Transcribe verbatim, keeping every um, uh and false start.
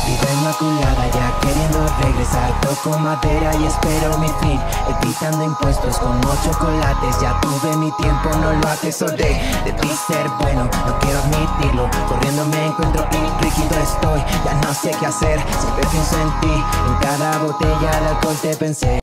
Vida inmaculada ya queriendo regresar. Toco madera y espero mi fin, evitando impuestos como chocolates. Ya tuve mi tiempo, no lo atesoré. Debí ser bueno, no quiero admitirlo. Corriendo me encuentro y rígido estoy. Ya no sé qué hacer, siempre pienso en ti. En cada botella de alcohol te pensé.